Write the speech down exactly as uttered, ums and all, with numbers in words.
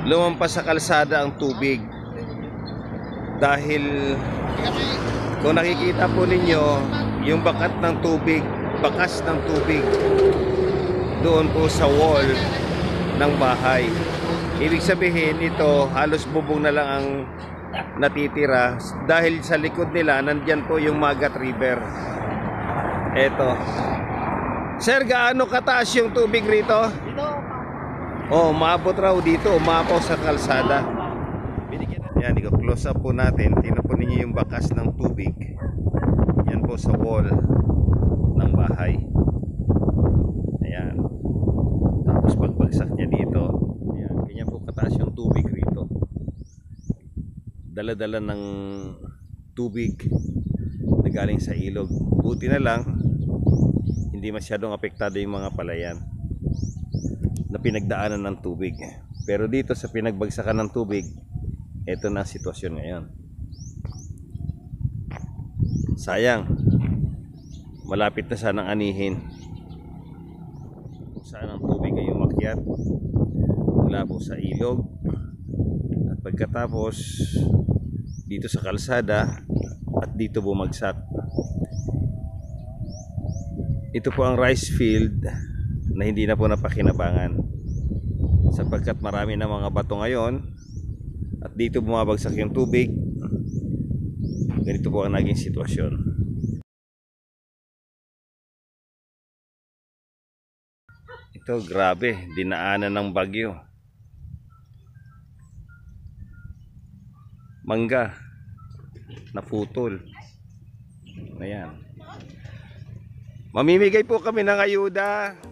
lumampas sa kalsada ang tubig. Dahil kung nakikita po ninyo yung bakat ng tubig, bakas ng tubig doon po sa wall ng bahay. Ibig sabihin ito halos bubong na lang ang natitira dahil sa likod nila nandyan po yung Magat River. Eto. Sir, gaano kataas yung tubig rito? Dito. Oh, maabot raw dito, umapaw sa kalsada. Yan, i-close up po natin. Tingnan po ninyo yung bakas ng tubig. Yan po sa wall ng bahay. Ayan. Tapos pagbagsak niya dito, ayan, ganyan po kataas yung tubig rito. Dala-dala ng tubig na galing sa ilog. Buti na lang hindi masyadong apektado yung mga palayan na pinagdaanan ng tubig. Pero dito sa pinagbagsakan ng tubig, ito na ang sitwasyon ngayon. Sayang, malapit na sanang anihin. Kung saan ang tubig ay umakyat mula po sa ilog, at pagkatapos dito sa kalsada at dito bumagsak. Ito po ang rice field na hindi na po napakinabangan sapagkat marami na mga bato ngayon at dito bumabagsak yung tubig. Ganito po ang naging sitwasyon. Ito, grabe, dinaanan ng bagyo. Mangga naputol. Ayan. Mamimigay po kami ng ayuda.